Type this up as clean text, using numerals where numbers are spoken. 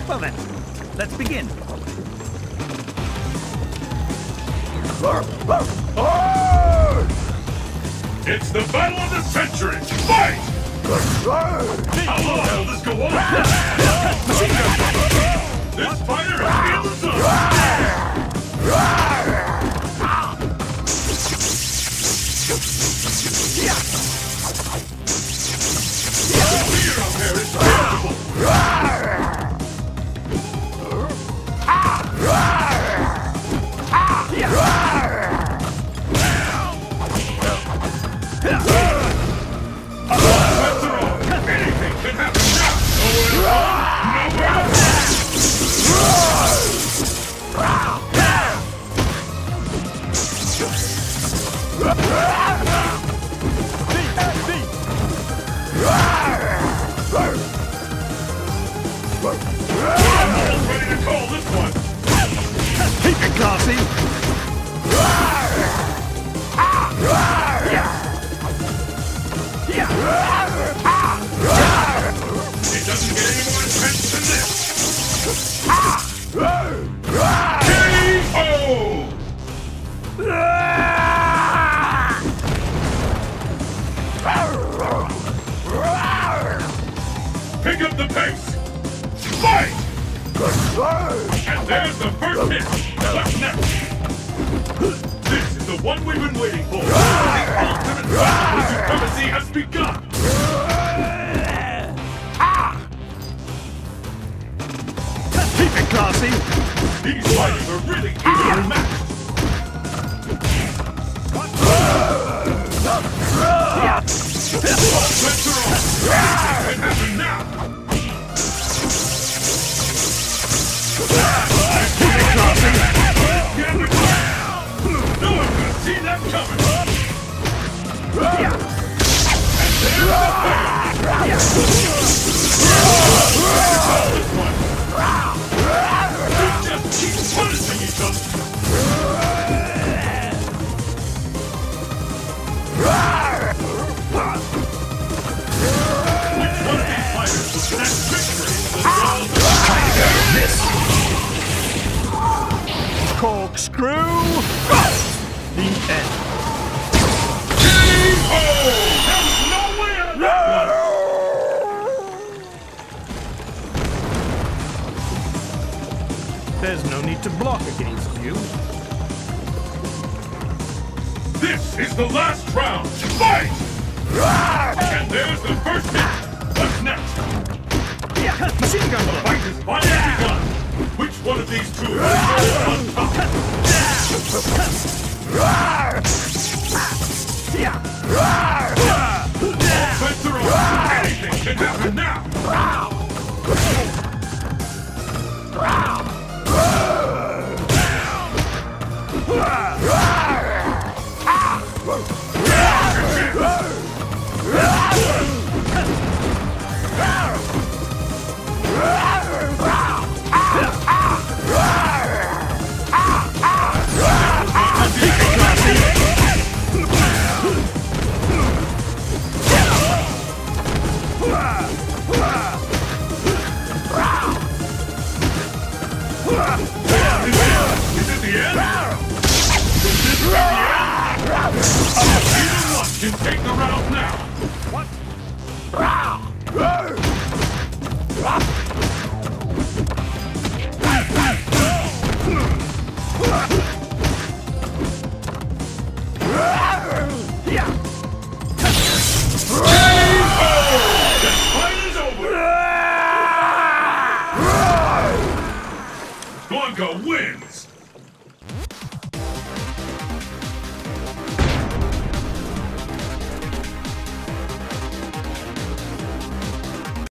Well then, let's begin. It's the battle of the century! Fight! How long will this go on? This fighter is in the zone! The fear out there is tangible! Anything can happen now! Nowhere I'm almost ready to call this one! Keep it classy! It doesn't get any more intense than this! KO! Pick up the pace! Fight! And there's the first hit! What's next? This is the one we've been waiting for! The ultimate battle of supremacy has begun! Keep it classy! These fighters are really evenly matched! All bets are on! Anything can happen now! Keep it classy! No one could have seen that coming! And there's the payoff! This one! You just keep punishing each other! Which one of these fighters will snatch victory in the jaws of Corkscrew! The end. KO! There was no way out of that one! There's no need to block against you. This is the last round! Fight! And there's the first hit! What's next? Machine gun The block! fight is finally begun! Which one of these two will go on top? Offense or off, anything can happen now! Is it the end? Is this the end? Either one can take the round now! What? The fight is over! Blanka wins!